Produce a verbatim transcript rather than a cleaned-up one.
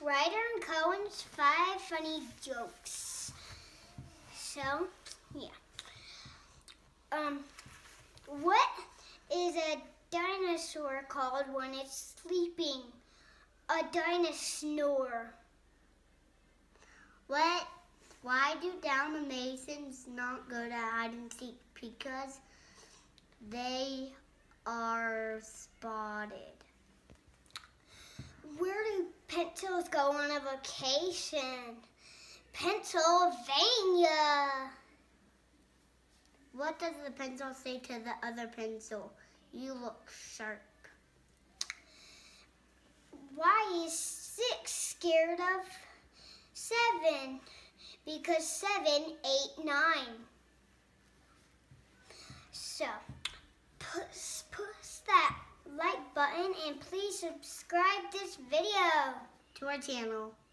Ryder and Cohen's five funny jokes. So, yeah. Um, what is a dinosaur called when it's sleeping? A dinosaur. What? Why do down the Masons not go to hide and seek? Because they are spotted. Where do pencils go on a vacation? Pennsylvania. What does the pencil say to the other pencil? You look sharp. Why is six scared of seven? Because seven, eight, nine. So, push, push that like button and please subscribe this video To our channel.